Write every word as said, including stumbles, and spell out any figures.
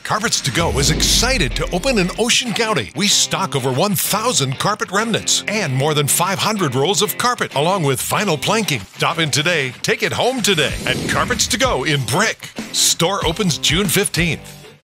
Carpets to Go is excited to open in Ocean County. We stock over one thousand carpet remnants and more than five hundred rolls of carpet, along with vinyl planking. Stop in today, take it home today at Carpets to Go in Brick. Store opens June fifteenth.